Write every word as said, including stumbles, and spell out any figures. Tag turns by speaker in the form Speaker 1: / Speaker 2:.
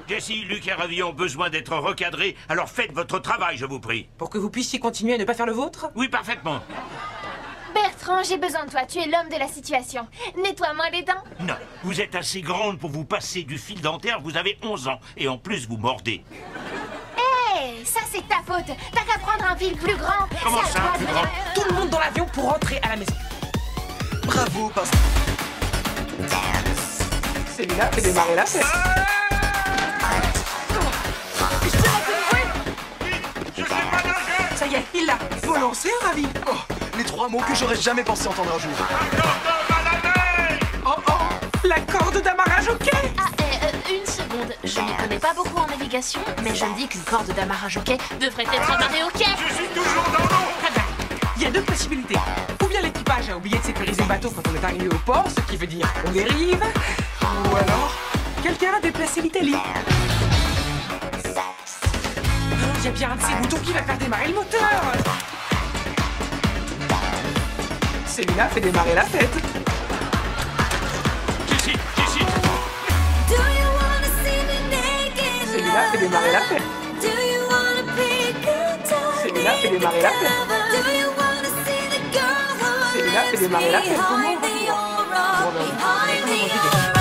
Speaker 1: Jessie, Luc et Ravi ont besoin d'être recadrés, alors faites votre travail, je vous prie.
Speaker 2: Pour que vous puissiez continuer à ne pas faire le vôtre?
Speaker 1: Oui, parfaitement.
Speaker 3: Bertrand, j'ai besoin de toi, tu es l'homme de la situation. Nettoie-moi les dents.
Speaker 1: Non, vous êtes assez grande pour vous passer du fil dentaire, vous avez onze ans, et en plus vous mordez.
Speaker 3: Hé, hey, ça c'est ta faute. T'as qu'à prendre un fil plus grand.
Speaker 1: Comment ça,
Speaker 3: toi
Speaker 1: plus
Speaker 3: de
Speaker 1: grand?
Speaker 3: venir-
Speaker 2: Tout le monde dans l'avion pour rentrer à la maison.
Speaker 4: Bravo, parce
Speaker 2: Célina fait démarrer la fête.
Speaker 1: Je sais pas nager.
Speaker 2: Ça y est, il l'a. Faut lancer, Ravi.
Speaker 4: oh, les trois mots que j'aurais jamais pensé entendre un jour.
Speaker 2: Oh oh, la corde d'amarrage au quai.
Speaker 5: Ah, euh, euh, une seconde. Je n'y connais pas beaucoup en navigation, mais je me dis qu'une corde d'amarrage au quai devrait être amarrée au quai.
Speaker 1: Je suis toujours dans l'eau.
Speaker 2: Très bien. Il y a deux possibilités. Ou bien l'équipage a oublié de sécuriser le bateau quand on est arrivé au port, ce qui veut dire on dérive. Ou alors, quelqu'un a déplacé l'Italie. Il y a bien un de ces boutons qui va faire démarrer le moteur. Célina fait démarrer la fête.
Speaker 1: Jessie, Jessie.
Speaker 2: Célina fait démarrer la fête. Célina fait démarrer la fête. Célina fait démarrer la fête. Comment on va pouvoir... Bon, ben, on va- on va- on va-